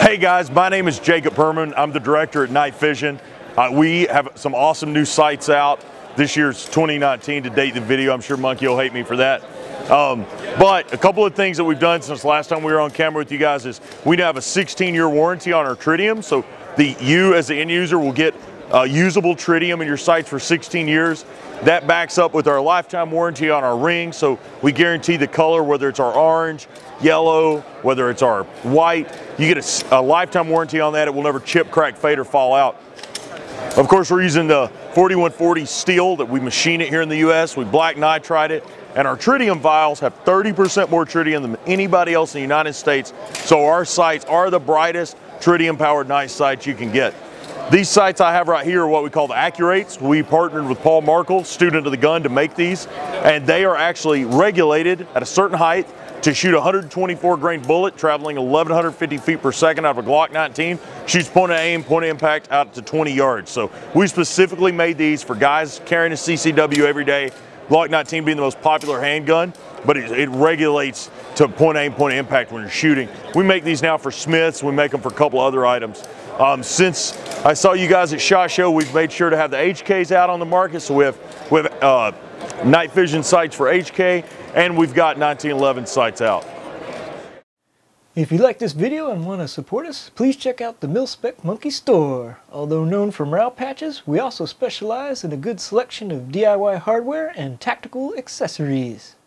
Hey guys, my name is Jacob Perman. I'm the director at Night Fision. We have some awesome new sights out. This year's 2019 to date the video. I'm sure Monkey will hate me for that. But a couple of things that we've done since last time we were on camera with you guys is we now have a 16-year warranty on our Tritium. So you as the end user will get usable Tritium in your sights for 16 years. That backs up with our lifetime warranty on our rings. So we guarantee the color, whether it's our orange, yellow, whether it's our white. You get a lifetime warranty on that. It will never chip, crack, fade, or fall out. Of course, we're using the 4140 steel that we machine it here in the US. We black nitride it. And our Tritium vials have 30% more Tritium than anybody else in the United States. So our sights are the brightest Tritium powered night sights you can get. These sights I have right here are what we call the Accurates. We partnered with Paul Markle, student of the gun, to make these. And they are actually regulated at a certain height to shoot a 124 grain bullet traveling 1,150 feet per second out of a Glock 19. Shoots point of aim, point of impact out to 20 yards. So we specifically made these for guys carrying a CCW every day. Glock 19 being the most popular handgun, but it regulates to point aim, point of impact when you're shooting. We make these now for Smiths. We make them for a couple other items. Since I saw you guys at SHOT Show, we've made sure to have the HKs out on the market. So we have Night Fision sights for HK, and we've got 1911 sights out. If you like this video and want to support us, please check out the MIL-SPEC Monkey Store. Although known for morale patches, we also specialize in a good selection of DIY hardware and tactical accessories.